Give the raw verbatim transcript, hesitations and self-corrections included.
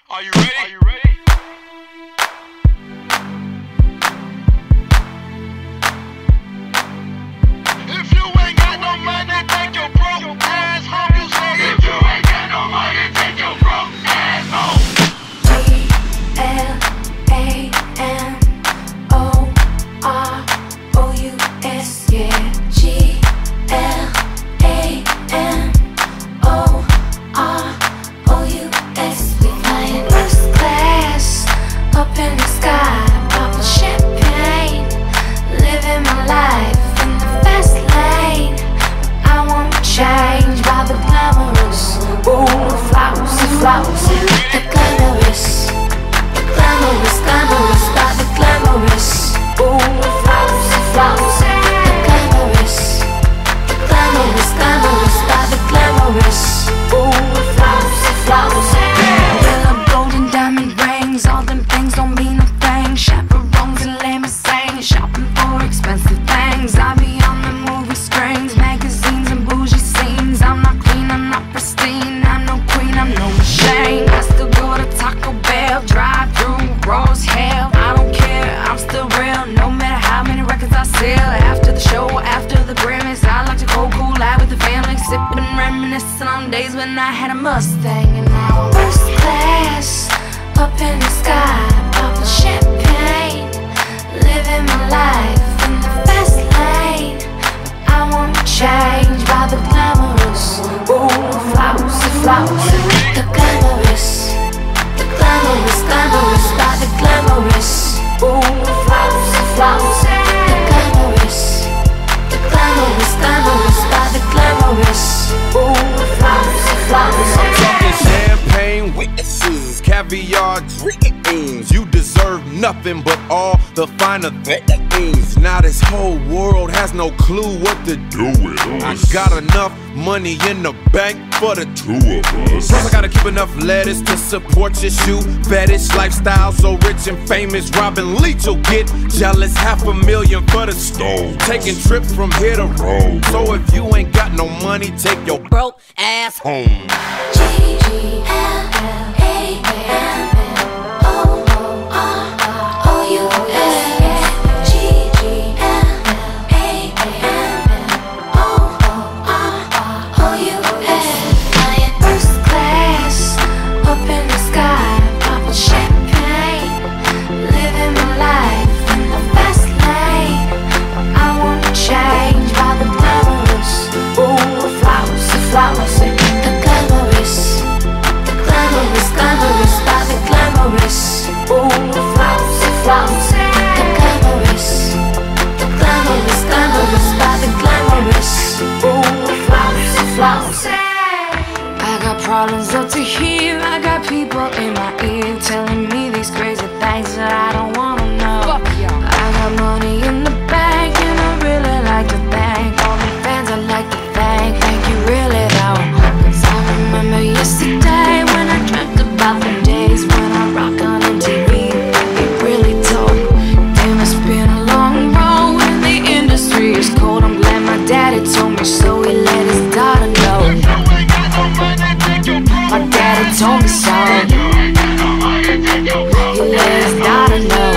Are you ready? Are you ready? If you ain't got no money, take your broke ass home. You say if you ain't got no money, take your broke ass home. G L A M O R O U S, yeah. G L A M O R O U S. We flying first class up in the sky, popping champagne, living my life in the fast lane. I won't change by the glamorous, ooh, flowers and flowers, the glamorous, the glamorous, glamorous, by the glamorous, ooh, flowers and flowers, the glamorous, the glamorous, glamorous, by the glamorous, ooh, flowers and flowers. Yellow, golden, diamond rings, all them things don't mean a thing. Chaperones and limousines, shopping for expensive things. I be on the movie screens, magazines and bougie scenes. I'm not clean, I'm not pristine, I'm no queen, I'm no machine. I still go to Taco Bell, drive through raw as hell. I don't care, I'm still real, no matter how many records I sell. After the show, after the Grammys, I like to go cool out with the family, sipping, reminiscing on days when I had a Mustang. And now I'm first class up in the sky, popping champagne, living my life in the fast lane. I won't change by the glamorous, ooh, flowers and flowers, the glamorous, the glamorous, glamorous, by the glamorous, ooh, flowers and flowers, the glamorous, the glamorous, glamorous, by the glamorous, ooh, flowers and flowers. I'm talking champagne witnesses, caviar dreams. You deserve nothing but all the finer things. Now this whole world has no clue what to do with us. I got enough money in the bank for the two of us. Plus I gotta keep enough lettuce to support your shoe fetish lifestyle. So rich and famous, Robin Leach will get jealous. Half a million for the stove, taking trips from here to Rome. So if you ain't got no money, take your broke ass home. G G L A M O R O U S. G G L A M O R O U S. Flying first class up in the sky, popping champagne, living my life in the fast lane. I won't change by the glamorous, ooh, flowers and flowers, the glamorous, the glamorous, glamorous, by the glamorous, ooh, flowers and flowers, the glamorous, the glamorous, glamorous, by the glamorous, ooh, flowers and flowers. I got problems up to here, I got people in my ear telling me these crazy things that I don't wanna know. I got money in the bank and I really like to thank all the fans. I like to thank, thank you really though. Cause I remember yesterday when I dreamt about the days when I rock on M T V. It really told. Damn, it's been a long road and the industry is cold. I'm glad my daddy told me so, he let his daughter know. My daddy told me so, he let his daughter know.